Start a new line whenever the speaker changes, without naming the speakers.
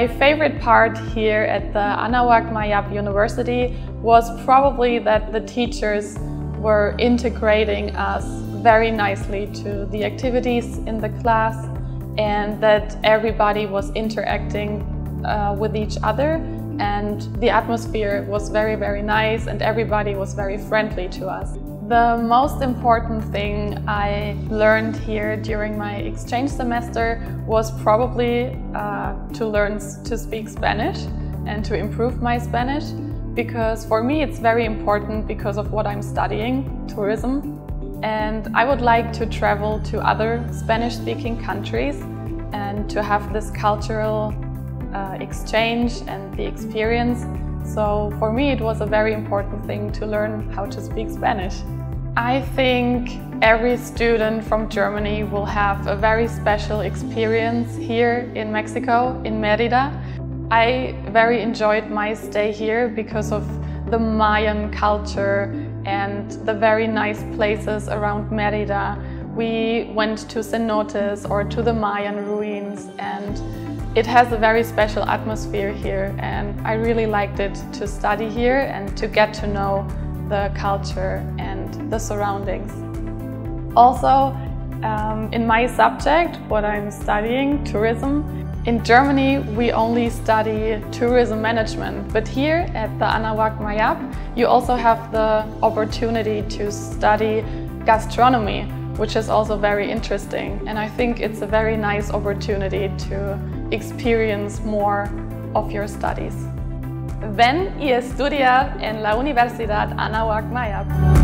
My favorite part here at the Anahuac Mayab University was probably that the teachers were integrating us very nicely to the activities in the class, and that everybody was interacting with each other, and the atmosphere was very, very nice and everybody was very friendly to us. The most important thing I learned here during my exchange semester was probably to learn to speak Spanish and to improve my Spanish, because for me it's very important because of what I'm studying, tourism. And I would like to travel to other Spanish-speaking countries and to have this cultural exchange and the experience. So for me it was a very important thing to learn how to speak Spanish. I think every student from Germany will have a very special experience here in Mexico, in Mérida. I very enjoyed my stay here because of the Mayan culture and the very nice places around Mérida. We went to cenotes or to the Mayan ruins, and it has a very special atmosphere here, and I really liked it to study here and to get to know the culture and the surroundings. Also, in my subject, what I'm studying, tourism, in Germany we only study tourism management, but here at the Anahuac Mayab you also have the opportunity to study gastronomy, which is also very interesting, and I think it's a very nice opportunity to experience more of your studies. Ven y estudia en la Universidad Anáhuac Mayab.